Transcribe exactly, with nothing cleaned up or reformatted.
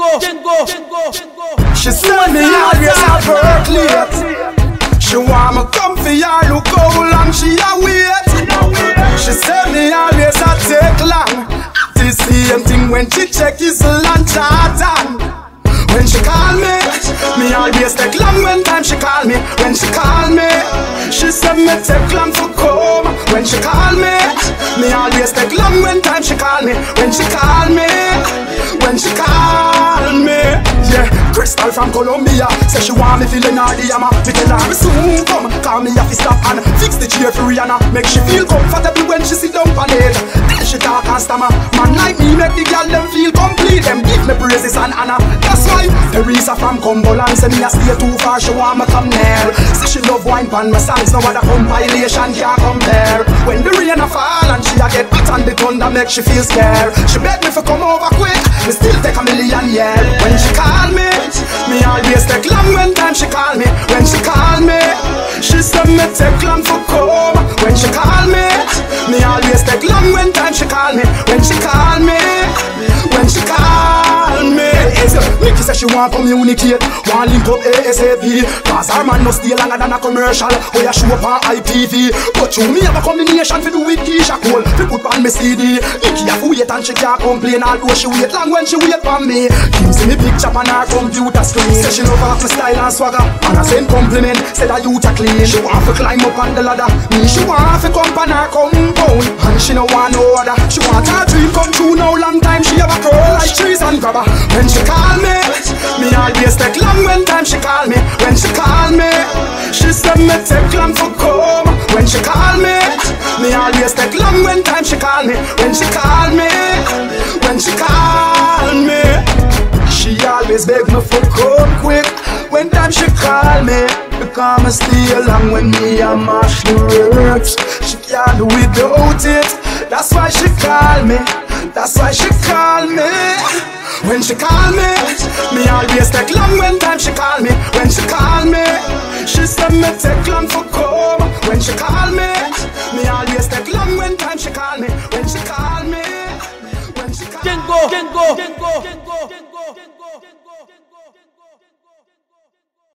Django, Django, Django, Django. She said me always have work late. She want me come for her, look how long she a wait. She said me always a take long. The same thing when she check his lunch on. When she call me, me always take long when time she call me. When she call me, she said me take long for come. When she call me, me always take long when time she call me. When she call me, when she call me, yeah. Crystal from Colombia, say she want me feeling her the hammer. Me tell her me soon come, call me off stop and fix the chair for Rihanna. Make she feel comfortable when she sit down on it. Then she talk and stammer. Man like me make the girl them feel complete. Them give me praises and honor. That's why Teresa from Cumberland say me a stay too far. She want me come near. Say she love wine pan my songs. No other compilation can compare. When the rain a fall and she a get hot and the thunder make she feel scared. She beg me for come over quick. Me still take a million yeah. When she call me, me always take long when time she call me. When she call me, she said me take long for come. When she call me, me always take long when time she call me. When she call me, when she call me. Nikki said she want communicate, want link up ASAP. Cause her man must stay longer than a commercial where you show up on I T V. But you me have a combination for do with Keisha Cole. Fi put on me C D. Nikki have to wait and she can't complain. Although she wait long when she wait for me. Kim see me picture on her computer screen. Say she love off my style and swagger. And I send compliment, say that you ta clean. She want to climb up on the ladder. Me she want to come on her compound. And she no want no other. She want her dream come true now. Long time she have a curl like trees and grabber. When she call me, me always take long when time she call me. When she call me, she said me take long for come. When she call me, me always take long when time she call me. When she call me, when she call me, she always beg me for come quick. When time she call me, because me stay long when me a mash the works. She can't do without it. That's why she call me. That's why she call me. When she call me, me always take long when time she call me. When she call me, she said me take long for come. When she call me, me always take long when time she call me. When she call me, when she call me. Django, Django, Django, Django.